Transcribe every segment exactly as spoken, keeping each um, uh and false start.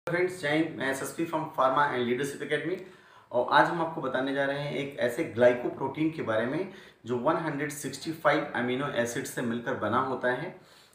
Friends, जय हिंद। मैं SSP from pharma and leadership academy और आज हम आपको बताने जा रहे हैं एक ऐसे ग्लाइकोप्रोटीन के बारे में जो एक सौ पैंसठ अमीनो एसिड से मिलकर बना होता है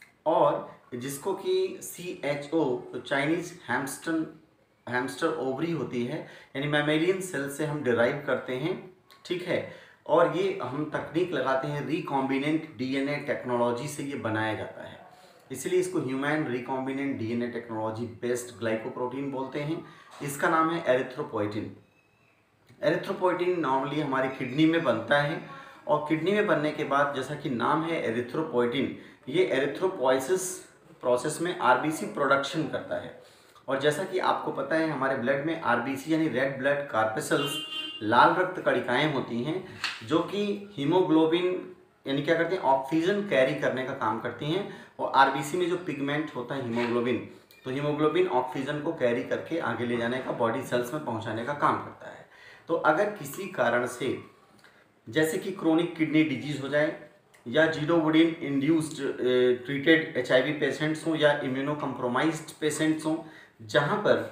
और जिसको कि सी एच ओ तो चाइनीज हैमस्टर हैमस्टर ओवरी होती है, यानी मैमेलियन सेल से हम डिराइव करते हैं। ठीक है, और ये हम तकनीक लगाते हैं रिकॉम्बिनेंट डीएनए टेक्नोलॉजी से ये बनाया जाता है, इसलिए इसको human recombinant DNA technology based glycoprotein बोलते हैं। इसका नाम है एरिथ्रोपोइटिन। एरिथ्रोपोइटिन नॉर्मली हमारी किडनी में बनता है और किडनी में बनने के बाद, जैसा कि नाम है एरिथ्रोपोइटिन, ये एरिथ्रोपोइसिस प्रोसेस में आरबीसी प्रोडक्शन करता है। और जैसा कि आपको पता है, हमारे ब्लड में आरबीसी यानी रेड ब्लड कार्पेसल्स, लाल रक्त कणिकाएँ होती हैं जो कि हीमोग्लोबिन यानी क्या करती हैं, ऑक्सीजन कैरी करने का काम करती हैं। और आरबीसी में जो पिगमेंट होता है हीमोग्लोबिन, तो हीमोग्लोबिन ऑक्सीजन को कैरी करके आगे ले जाने का, बॉडी सेल्स में पहुंचाने का काम करता है। तो अगर किसी कारण से जैसे कि क्रोनिक किडनी डिजीज हो जाए या zidovudine induced treated HIV patients हों या इम्यूनो कम्प्रोमाइज्ड पेशेंट्स हों, जहाँ पर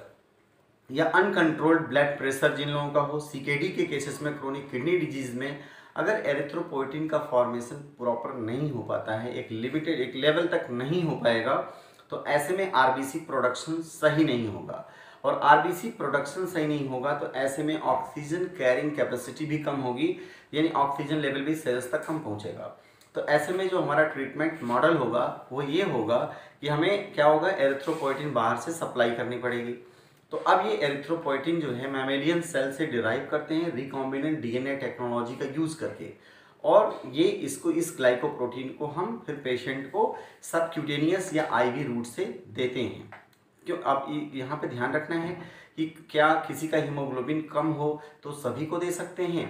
या अनकंट्रोल्ड ब्लड प्रेशर जिन लोगों का हो, सीकेडी के केसेस में, क्रोनिक किडनी डिजीज में अगर एरिथ्रोपोइटिन का फॉर्मेशन प्रॉपर नहीं हो पाता है, एक लिमिटेड एक लेवल तक नहीं हो पाएगा, तो ऐसे में आरबीसी प्रोडक्शन सही नहीं होगा। और आरबीसी प्रोडक्शन सही नहीं होगा तो ऐसे में ऑक्सीजन कैरिंग कैपेसिटी भी कम होगी, यानी ऑक्सीजन लेवल भी सेल्स तक कम पहुंचेगा। तो ऐसे में जो हमारा ट्रीटमेंट मॉडल होगा वो ये होगा कि हमें क्या होगा, एरिथ्रोपोइटिन बाहर से सप्लाई करनी पड़ेगी। तो अब ये एरिथ्रोपोइटिन जो है मैमेलियन सेल से डिराइव करते हैं रिकॉम्बिनेंट डीएनए टेक्नोलॉजी का यूज़ करके, और ये इसको इस ग्लाइकोप्रोटीन को हम फिर पेशेंट को सबक्यूटेनियस या आईवी रूट से देते हैं। क्यों, अब यहाँ पे ध्यान रखना है कि क्या किसी का हीमोग्लोबिन कम हो तो सभी को दे सकते हैं,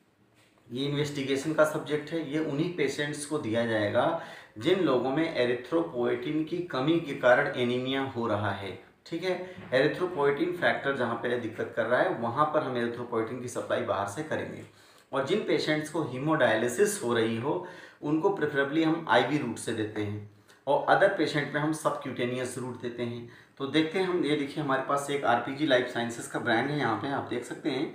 ये इन्वेस्टिगेशन का सब्जेक्ट है। ये उन्हीं पेशेंट्स को दिया जाएगा जिन लोगों में एरिथ्रोपोइटिन की कमी के कारण एनीमिया हो रहा है। ठीक है, एरिथ्रोपोइटिन फैक्टर जहाँ पे दिक्कत कर रहा है वहाँ पर हम एरिथ्रोपोइटिन की सप्लाई बाहर से करेंगे। और जिन पेशेंट्स को हीमोडायलिसिस हो रही हो उनको प्रेफरेबली हम आईवी रूट से देते हैं और अदर पेशेंट में हम सबक्यूटेनियस रूट देते हैं। तो देखते हैं हम, ये देखिए हमारे पास एक आरपीजी लाइफ साइंसेस का ब्रांड है, यहाँ पे आप देख सकते हैं।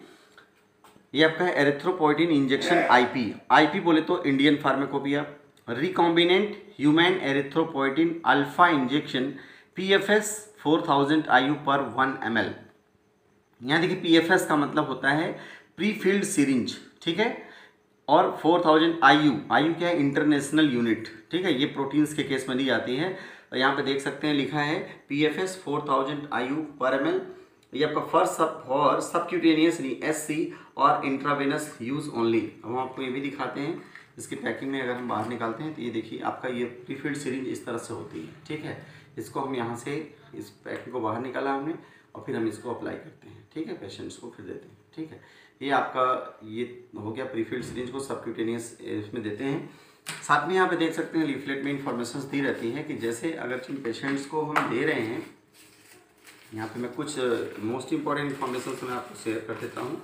ये आपका है एरिथ्रोपोइटिन इंजेक्शन आईपी। आईपी बोले तो Indian pharmacopoeia recombinant human erythropoietin alfa injection PFS four thousand IU per one M L. यहाँ देखिए पीएफएस का मतलब होता है प्री फिल्ड सिरिंज, ठीक है, और फोर थाउजेंड आईयू, आईयू क्या है, इंटरनेशनल यूनिट। ठीक है, ये प्रोटीन्स के केस में दी जाती है। और यहाँ पे देख सकते हैं लिखा है PFS four thousand IU per M L. ये आपका first sub for subcutaneous SC और इंट्रावेनस यूज ओनली। अब हम आपको ये भी दिखाते हैं, इसकी पैकिंग में अगर हम बाहर निकालते हैं तो ये देखिए आपका ये प्रीफिल्ड सिरिंज इस तरह से होती है। ठीक है, इसको हम यहाँ से इस पैकिंग को बाहर निकाला हमने और फिर हम इसको अप्लाई करते हैं। ठीक है, पेशेंट्स को फिर देते हैं। ठीक है, ये आपका ये हो गया प्रीफिल्ड सिरिंज को सबक्यूटेनियस इसमें देते हैं। साथ में यहाँ पे देख सकते हैं लीफलेट में इंफॉर्मेशन दी रहती है कि जैसे अगर जिन पेशेंट्स को हम दे रहे हैं, यहाँ पे मैं कुछ मोस्ट इम्पॉर्टेंट इन्फॉर्मेशन मैं आपको शेयर कर देता हूँ।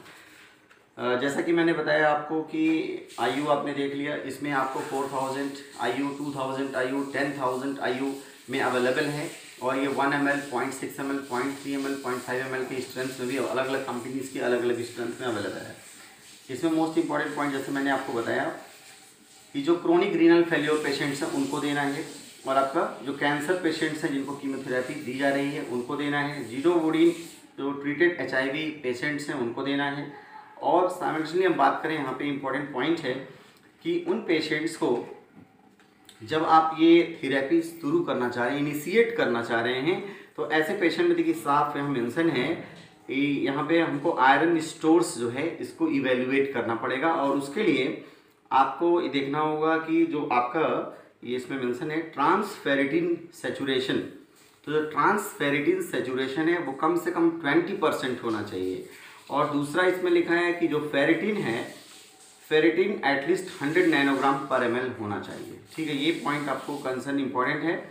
जैसा कि मैंने बताया आपको कि आईयू आपने देख लिया, इसमें आपको four thousand IU, two thousand IU, ten thousand IU में अवेलेबल है। और ये one M L, point six M L, point three M L, point five M L की स्ट्रेंथ में भी अलग अलग कंपनीज की अलग अलग स्ट्रेंथ में अवेलेबल है। इसमें मोस्ट इंपॉर्टेंट पॉइंट जैसे मैंने आपको बताया कि जो क्रोनिक रीनल फेलियर पेशेंट्स हैं उनको देना है, और आपका जो कैंसर पेशेंट्स हैं जिनको कीमोथेरेपी दी जा रही है उनको देना है, जीडोवुडिन जो ट्रीटेड एचआईवी पेशेंट्स हैं उनको देना है। और साइमल्टेनियसली हम बात करें, यहाँ पे इम्पॉर्टेंट पॉइंट है कि उन पेशेंट्स को जब आप ये थेरेपी शुरू करना चाह रहे हैं, इनिशिएट करना चाह रहे हैं, तो ऐसे पेशेंट में देखिए साफ यहाँ मेंशन है कि यहाँ पे हमको आयरन स्टोर्स जो है इसको इवेल्युएट करना पड़ेगा। और उसके लिए आपको ये देखना होगा कि जो आपका ये इसमें मेंशन है ट्रांसफेरिटिन सेचुरेशन, तो जो ट्रांसफेरिटिन सेचुरेशन है वो कम से कम ट्वेंटी परसेंट होना चाहिए। और दूसरा इसमें लिखा है कि जो फेरिटिन है, ferritin at least hundred nanogram per M L होना चाहिए। ठीक है, ये पॉइंट आपको कंसर्न इंपॉर्टेंट है।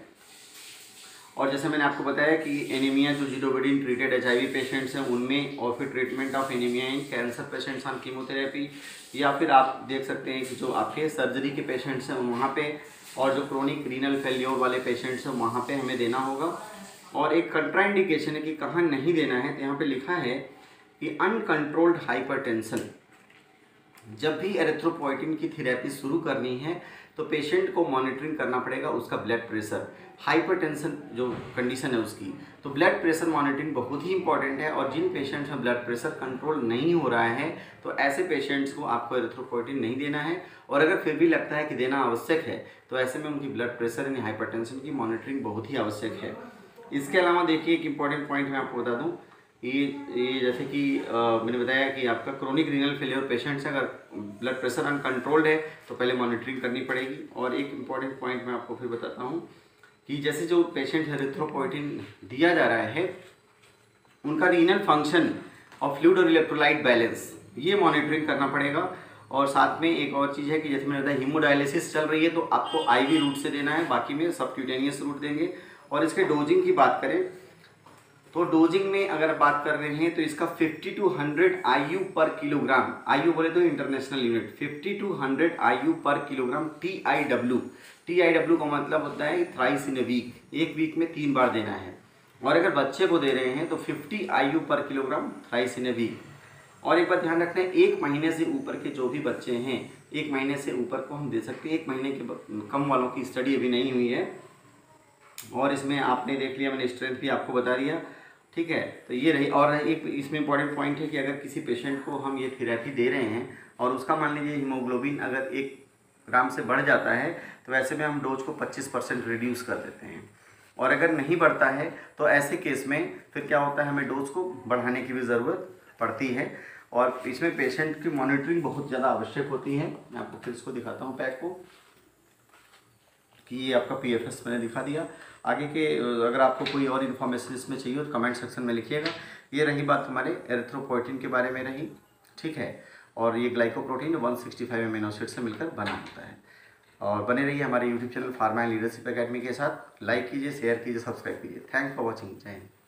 और जैसे मैंने आपको बताया कि एनीमिया जो जीडोवुडिन ट्रीटेड एचआईवी पेशेंट्स हैं उनमें, और फिर treatment of anaemia in cancer patients on chemotherapy, या फिर आप देख सकते हैं कि जो आपके सर्जरी के पेशेंट्स हैं वहाँ पे, और जो क्रोनिक रीनल फेल्योर वाले पेशेंट्स हैं वहाँ पे हमें देना होगा। और एक कंट्राइंडिकेशन है कि कहाँ नहीं देना है, तो यहाँ पे लिखा है कि अनकंट्रोल्ड हाइपरटेंशन। जब भी एरिथ्रोपोइटिन की थेरेपी शुरू करनी है तो पेशेंट को मॉनिटरिंग करना पड़ेगा उसका ब्लड प्रेशर, हाइपरटेंशन जो कंडीशन है उसकी। तो ब्लड प्रेशर मॉनिटरिंग बहुत ही इंपॉर्टेंट है, और जिन पेशेंट्स में ब्लड प्रेशर कंट्रोल नहीं हो रहा है तो ऐसे पेशेंट्स को आपको एरिथ्रोपोइटिन नहीं देना है, और अगर फिर भी लगता है कि देना आवश्यक है तो ऐसे में उनकी ब्लड प्रेशर यानी हाइपरटेंशन की मॉनिटरिंग बहुत ही आवश्यक है। इसके अलावा देखिए एक इंपॉर्टेंट पॉइंट मैं आपको बता दूँ, ये ये जैसे कि आ, मैंने बताया कि आपका क्रोनिक रीनल फेलियर पेशेंट्स अगर ब्लड प्रेशर अनकंट्रोल्ड है तो पहले मॉनिटरिंग करनी पड़ेगी। और एक इम्पॉर्टेंट पॉइंट मैं आपको फिर बताता हूँ कि जैसे जो पेशेंट एरिथ्रोपोइटिन दिया जा रहा है उनका रीनल फंक्शन और फ्लूइड और इलेक्ट्रोलाइट बैलेंस ये मॉनिटरिंग करना पड़ेगा। और साथ में एक और चीज़ है कि जैसे मैंने बताया हीमोडायलिसिस चल रही है तो आपको आईवी रूट से देना है, बाकी में सबक्यूटेनियस रूट देंगे। और इसके डोजिंग की बात करें तो डोजिंग में अगर बात कर रहे हैं तो इसका fifty to hundred IU per kilogram, IU बोले तो international unit, fifty to hundred IU per kilogram T I W. T I W का मतलब होता है थ्राइस इन ए वीक, एक वीक में तीन बार देना है। और अगर बच्चे को दे रहे हैं तो fifty IU per kilogram thrice in a week. और एक बात ध्यान रखना है, एक महीने से ऊपर के जो भी बच्चे हैं, एक महीने से ऊपर को हम दे सकते हैं, एक महीने के कम वालों की स्टडी अभी नहीं हुई है। और इसमें आपने देख लिया, मैंने स्ट्रेंथ भी आपको बता दिया, ठीक है। तो ये रही। और एक इसमें इंपॉर्टेंट पॉइंट है कि अगर किसी पेशेंट को हम ये थेरेपी दे रहे हैं और उसका मान लीजिए हीमोग्लोबिन अगर एक ग्राम से बढ़ जाता है तो ऐसे में हम डोज को पच्चीस परसेंट रिड्यूस कर देते हैं। और अगर नहीं बढ़ता है तो ऐसे केस में फिर क्या होता है, हमें डोज को बढ़ाने की भी ज़रूरत पड़ती है। और इसमें पेशेंट की मॉनिटरिंग बहुत ज़्यादा आवश्यक होती है। मैं आपको फिर इसको दिखाता हूँ पैक को, कि ये आपका पी एफ एस मैंने दिखा दिया। आगे के अगर आपको कोई और इन्फॉर्मेशन इसमें चाहिए तो कमेंट सेक्शन में लिखिएगा। ये रही बात हमारे एरिथ्रोपोइटिन के बारे में रही, ठीक है। और ये glycoprotein one sixty five amino acid से मिलकर बना होता है। और बने रहिए हमारे YouTube channel pharma and leadership academy के साथ। लाइक कीजिए, शेयर कीजिए, सब्सक्राइब कीजिए। Thanks for watching. जय हिंद।